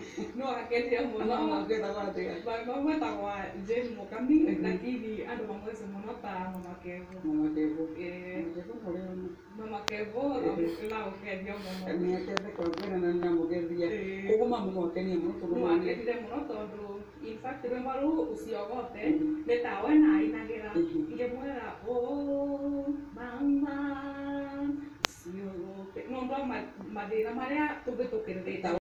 no aketia muno magwetagwa Jane Mũkami lakini andũ mamwece mũno ta Mama Kevo Mama Kevo la ũkendia mũno no akendire mũno tondũ in fact rwĩmbo rũu ũciogote nĩ tawe nainagĩra ngĩmwĩra mama ciogote no ndo mathĩna marĩa tũngĩtũkĩrĩte